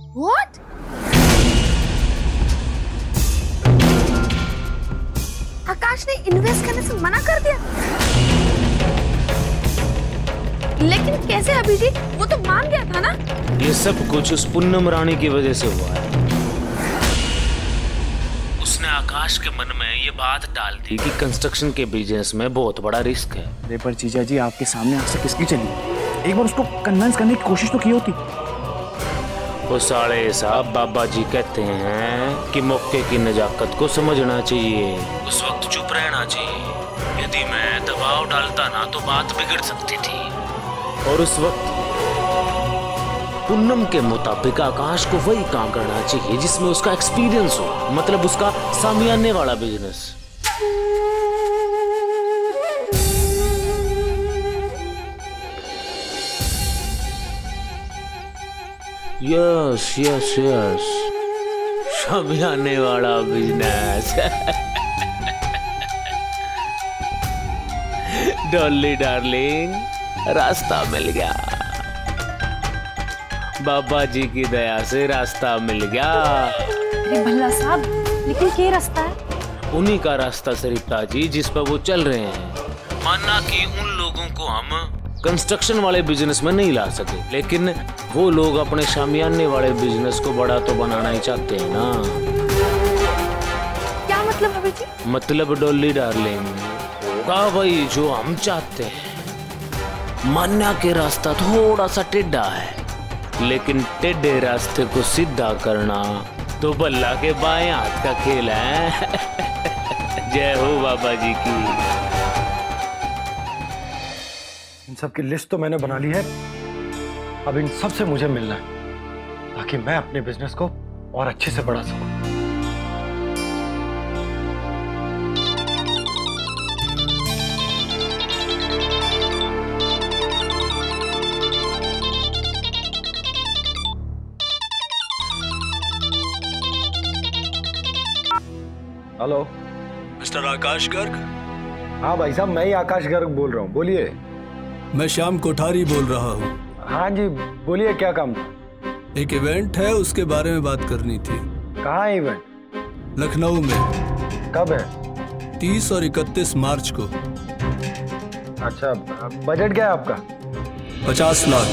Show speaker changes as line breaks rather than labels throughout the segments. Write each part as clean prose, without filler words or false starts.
What? आकाश ने invest करने से मना कर दिया। लेकिन कैसे अभिजीत? वो तो मान गया था ना।
ये सब कुछ उस पूनम रानी की वजह से हुआ है। उसने आकाश के मन में ये बात डाल दी कि कंस्ट्रक्शन के बिजनेस में बहुत बड़ा रिस्क है।
अरे पर जीजा जी, आपके सामने आग से किसकी चली? एक बार उसको कन्विंस करने की कोशिश तो की होती।
वो साले साहब बाबा जी कहते हैं कि मौके की नजाकत को समझना चाहिए, उस वक्त चुप रहना चाहिए। यदि मैं दबाव डालता ना तो बात बिगड़ सकती थी। और उस वक्त पूनम के मुताबिक आकाश को वही काम करना चाहिए जिसमें उसका एक्सपीरियंस हो, मतलब उसका सामियाने वाला बिजनेस। यस यस यस, सामियाने वाला बिजनेस। डॉली डार्लिंग, रास्ता मिल गया। बाबा जी की दया से रास्ता मिल गया।
अरे भल्ला साहब, लेकिन क्या रास्ता है?
उन्हीं का रास्ता सरिता जी जिस पर वो चल रहे हैं। माना कि उन लोगों को हम कंस्ट्रक्शन वाले बिजनेस में नहीं ला सके, लेकिन वो लोग अपने शामियाने वाले बिजनेस को बड़ा तो बनाना ही चाहते हैं ना।
क्या मतलब अभी जी?
मतलब डॉली डार्लिंग, होगा वही जो हम चाहते हैं। मान्या के रास्ता थोड़ा सा टेढ़ा है, लेकिन टेढ़े रास्ते को सीधा करना तो बल्ला के बाएं हाथ का खेल है। जय हो बाबा जी की।
इन सब की लिस्ट तो मैंने बना ली है। अब इन सब से मुझे मिलना है ताकि मैं अपने बिजनेस को और अच्छे से बढ़ा सकूं। Hello,
mister Akash Garg?
हाँ भाई साहब, मैं ही आकाश गर्ग बोल रहा हूँ, बोलिए।
मैं श्याम कोठारी बोल रहा हूँ।
हाँ जी बोलिए, क्या काम था?
एक इवेंट है, उसके बारे में बात करनी थी।
कहाँ है इवेंट?
लखनऊ में।
कब है?
30 और 31 मार्च को।
अच्छा, बजट क्या है आपका?
50 लाख।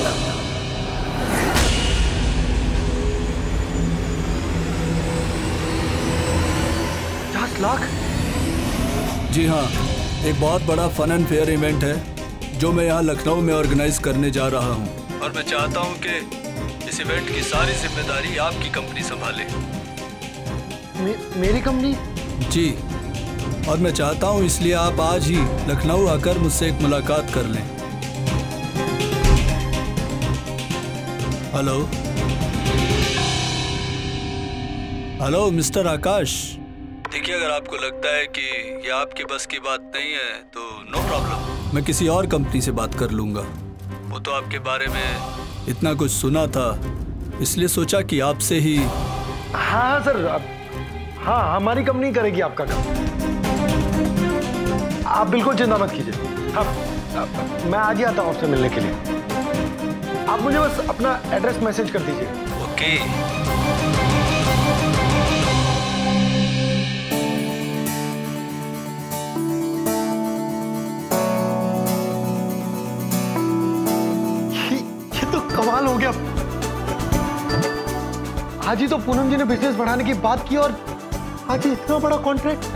50 लाख?
जी हाँ, एक बहुत बड़ा फन एंड फेयर इवेंट है जो मैं यहाँ लखनऊ में ऑर्गेनाइज करने जा रहा हूँ, और मैं चाहता हूँ कि इस इवेंट की सारी जिम्मेदारी आपकी कंपनी संभाले।
मेरी कंपनी?
जी, और मैं चाहता हूँ इसलिए आप आज ही लखनऊ आकर मुझसे एक मुलाकात कर लें। हेलो हेलो मिस्टर आकाश, देखिए अगर आपको लगता है कि ये आपकी बस की बात नहीं है तो नो प्रॉब्लम, मैं किसी और कंपनी से बात कर लूंगा। वो तो आपके बारे में इतना कुछ सुना था, इसलिए सोचा कि आपसे ही।
हाँ सर, हाँ हमारी कंपनी करेगी आपका काम, आप बिल्कुल चिंता मत कीजिए। हाँ, मैं आज ही आता हूँ आपसे मिलने के लिए। आप मुझे बस अपना एड्रेस मैसेज कर दीजिए।
ओके।
कमाल हो गया, आज ही तो पूनम जी ने बिजनेस बढ़ाने की बात की और आज ही इतना बड़ा कॉन्ट्रैक्ट।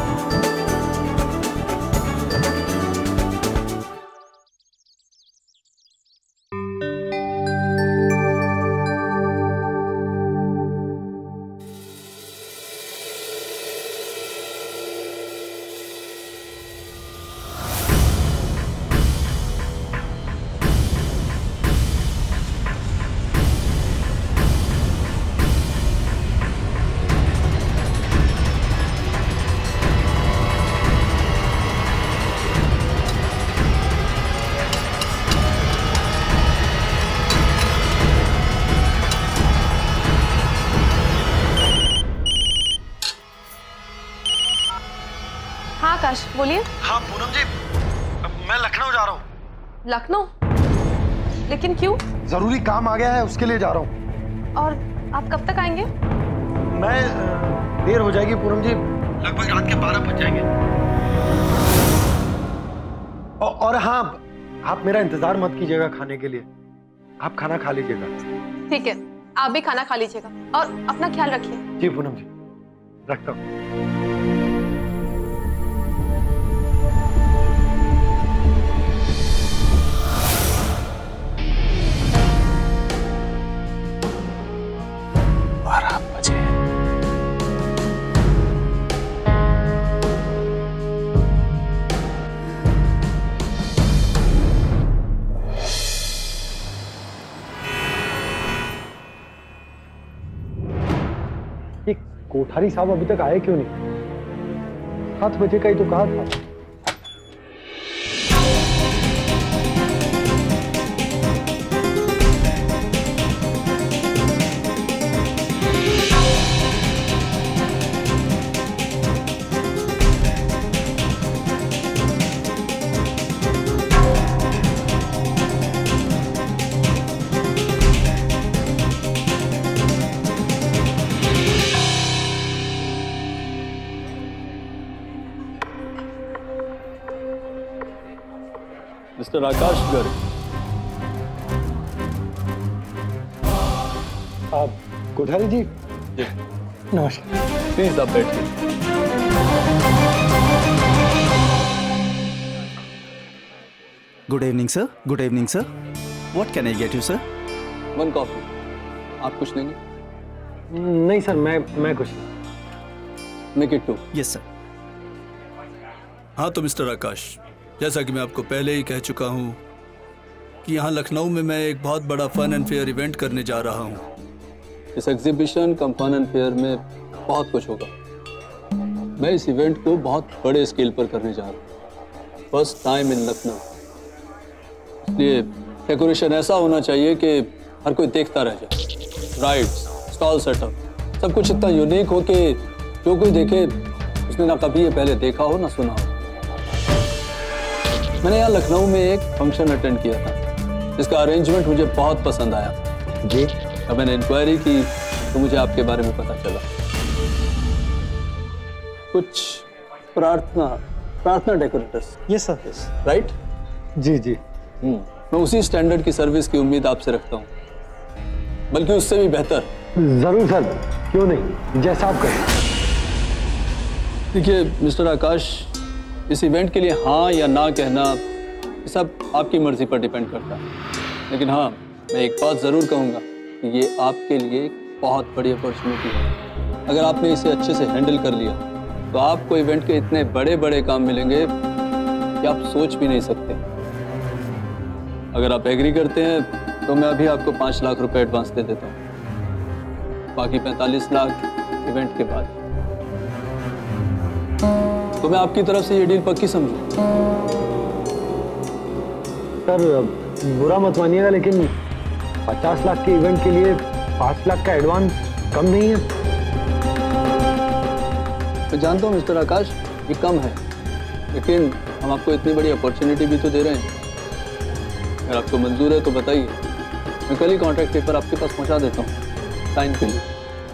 आकाश बोलिए।
हाँ पूनम जी, मैं लखनऊ जा रहा हूँ।
लखनऊ? लेकिन क्यों?
जरूरी काम आ गया है, उसके लिए जा रहा हूँ।
और आप कब तक आएंगे?
मैं देर हो जाएगी पूनम जी, लगभग रात के 12 बज जाएंगे। और हाँ, आप मेरा इंतजार मत कीजिएगा खाने के लिए, आप खाना खा लीजिएगा।
ठीक है, आप भी खाना खा लीजिएगा और अपना ख्याल रखिए।
जी पूनम जी, रखता हूँ। कोठारी साहब अभी तक आए क्यों नहीं? 7 बजे का ही तो कहा था।
मिस्टर आकाश गर्ग,
आप कोठारी जी? नमस्कार।
प्लीज आप बैठिए।
Good evening sir. Good evening sir. What can I get you sir?
1 coffee. आप कुछ लेंगे?
नहीं सर, मैं कुछ
मेक इट 2।
Yes sir.
हाँ तो मिस्टर आकाश, जैसा कि मैं आपको पहले ही कह चुका हूँ कि यहाँ लखनऊ में मैं एक बहुत बड़ा फन एंड फेयर इवेंट करने जा रहा हूँ। इस exhibition cum fun and fair में बहुत कुछ होगा। मैं इस इवेंट को बहुत बड़े स्केल पर करने जा रहा हूँ, फर्स्ट टाइम इन लखनऊ। इसलिए डेकोरेशन ऐसा होना चाहिए कि हर कोई देखता रह जाए। राइड्स, स्टॉल सेटअप, सब कुछ इतना यूनिक हो कि जो कोई देखे उसने ना कभी ये पहले देखा हो ना सुना हो। मैंने यहाँ लखनऊ में एक फंक्शन अटेंड किया था जिसका अरेंजमेंट मुझे बहुत पसंद आया जी। जब मैंने इंक्वायरी की तो मुझे आपके बारे में पता चला। कुछ Prarthana decorators.
Yes sir.
Right?
जी जी।
मैं उसी स्टैंडर्ड की सर्विस की उम्मीद आपसे रखता हूँ, बल्कि उससे भी बेहतर।
जरूर सर, क्यों नहीं, जैसा आप कहें।
देखिए मिस्टर आकाश, इस इवेंट के लिए हाँ या ना कहना ये सब आपकी मर्जी पर डिपेंड करता है, लेकिन हाँ मैं एक बात ज़रूर कहूँगा कि ये आपके लिए एक बहुत बड़ी अपॉर्चुनिटी है। अगर आपने इसे अच्छे से हैंडल कर लिया तो आपको इवेंट के इतने बड़े बड़े काम मिलेंगे कि आप सोच भी नहीं सकते। अगर आप एग्री करते हैं तो मैं अभी आपको 5 लाख रुपए एडवांस दे देता हूँ, बाकी 45 लाख इवेंट के बाद। तो मैं आपकी तरफ से ये डील पक्की समझूं।
सर बुरा मत मानिएगा, लेकिन 50 लाख के इवेंट के लिए 5 लाख का एडवांस कम नहीं है।
मैं जानता हूँ मिस्टर आकाश ये कम है, लेकिन हम आपको इतनी बड़ी अपॉर्चुनिटी भी तो दे रहे हैं। अगर आपको मंजूर है तो बताइए, मैं कल ही कॉन्ट्रैक्ट पेपर आपके पास पहुँचा देता हूँ साइन के लिए।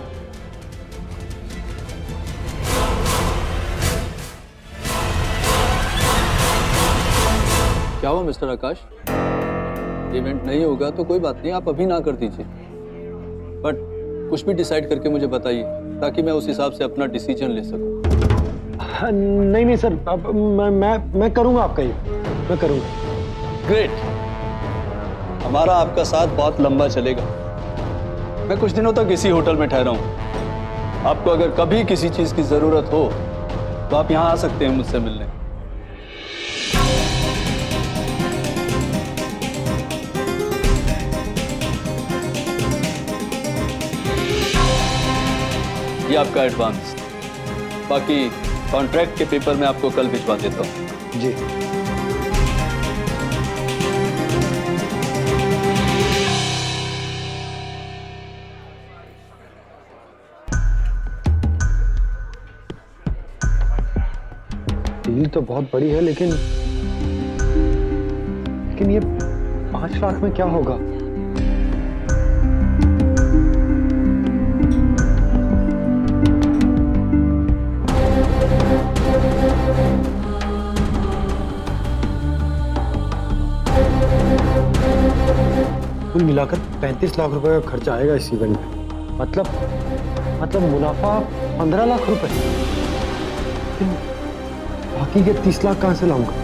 क्या हुआ मिस्टर आकाश? इवेंट नहीं होगा तो कोई बात नहीं, आप अभी ना कर दीजिए, बट कुछ भी डिसाइड करके मुझे बताइए ताकि मैं उस हिसाब से अपना डिसीजन ले सकूं।
नहीं नहीं सर, अब मैं करूंगा आपका ये, मैं करूंगा।
ग्रेट, हमारा आपका साथ बहुत लंबा चलेगा। मैं कुछ दिनों तक इसी होटल में ठहरा हूं। आपको अगर कभी किसी चीज की जरूरत हो तो आप यहाँ आ सकते हैं मुझसे मिलने। ये आपका एडवांस, बाकी कॉन्ट्रैक्ट के पेपर मैं आपको कल भिजवा देता हूँ।
जी। डील तो बहुत बड़ी है, लेकिन ये 5 लाख में क्या होगा? कुल मिलाकर 35 लाख रुपए का खर्चा आएगा इस इवेंट में। मतलब मुनाफा 15 लाख रुपए। लेकिन बाकी के 30 लाख कहां से लाऊंगा?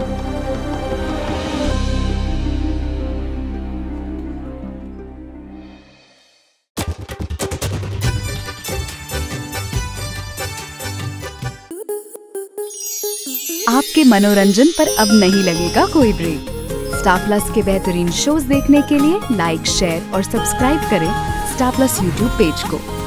आपके मनोरंजन पर अब नहीं लगेगा कोई ब्रेक। स्टार प्लस के बेहतरीन शोज देखने के लिए लाइक, शेयर और सब्सक्राइब करें स्टार प्लस यूट्यूब पेज को।